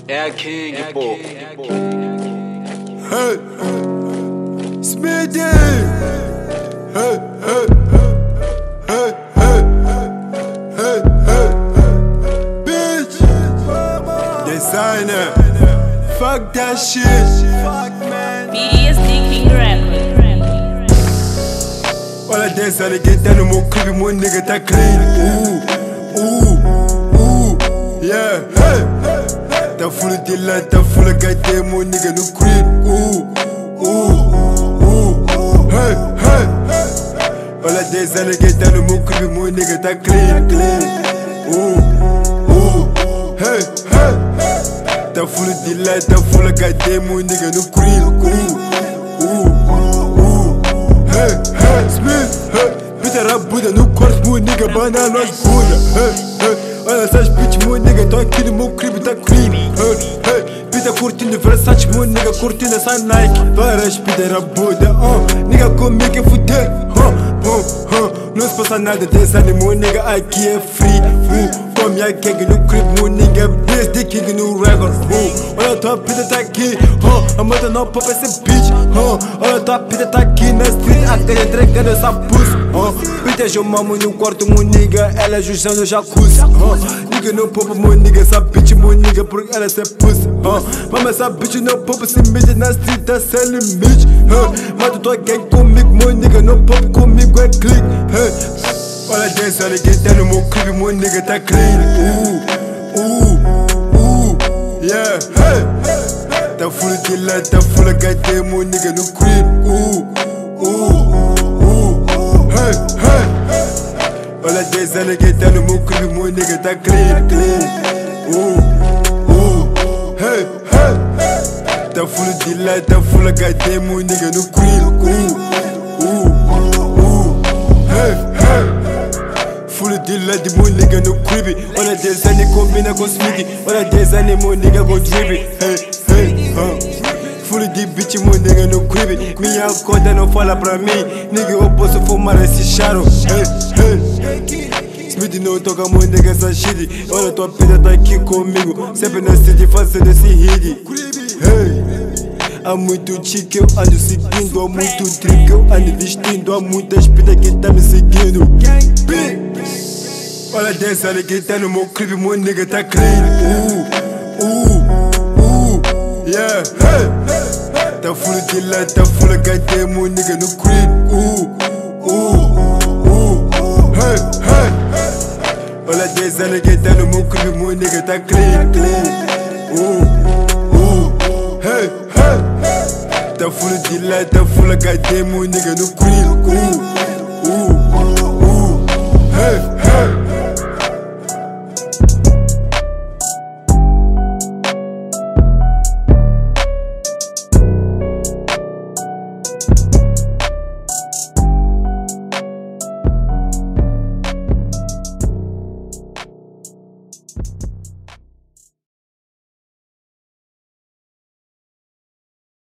É a King, pô. Hey, Smithy. Hey, hey, hey, hey, hey, bitch. Designer. Fuck that shit. Fuck man. PSD King Record. Olha dessa ninguém tá no meu clipe, meu nigga tá clean. Yeah, hey. Tá full de lá, tá full HD, meu nigga no crib. Hey, hey. Olha dessa ninguém tá no meu clipe, meu nigga tá clean. Hey, hey. Tá full de lá, tá full HD, meu nigga no crib. Hey, hey, Smith, hey. Peter Rabuda no quarto, meu nigga, banana nós bunda. Hey, hey. Olha essas bitch, meu nigga, tô aqui no meu crib, tá cream. Hey, hey. Peter curtindo Versace, meu nigga, curtindo essa Nike. Várias Peter Rabuda, nigga, comigo é fuder. Não se passa nada desse animo, nigga, aqui é free. Com minha gang no crib, meu nigga, PSD King no record. Olha tua pita tá aqui, a moda não pop esse bitch. Olha tua pita tá aqui na street, até entregando essa pussy. Pita eu mamo no quarto, meu nigga, ela justando o jacuzzi. Nigga não pop, meu nigga, essa bitch, meu nigga, porque ela é pussy. Mama essa bitch não pop, se mede na street, tá sem limite. Mata tua gang comigo, meu nigga, não pop comigo, é clique. Olha dessa ninguém tá no meu crib, meu nigga tá clean. Yeah, hey. Tá full de lá, tá full HD, meu nigga no crib. Hey, hey. Olha dessa ninguém tá no meu crib, meu nigga tá clean. Hey, hey. Tá full de lá, tá full HD, meu nigga no crib. Hey, hey. Full de lá de meu nigga no crib. Olha design combina com Smithy. Olha design meu nigga com drip. Hey, hey, full de bitch meu nigga no crib. Minha conta não fala pra mim, nigga, eu posso fumar esse charo. Hey, hey. Smithy não toca meu nigga essa shit. Olha tua pita tá aqui comigo, sempre na city fazendo esse hit. Hey. Há muito chique eu ando seguindo, há muito drip eu ando vestindo, há muitas pitas que tá me seguindo. Olha dessa ninguém tá no meu crib, meu nigga tá clean. Yeah, hey. Tá full de lá, tá full HD, meu nigga no crib. Hey, hey. Olha dessa ninguém tá no meu crib, meu nigga tá clean. Hey, hey. Tá full de lá, tá full HD, meu nigga no crib. Hey.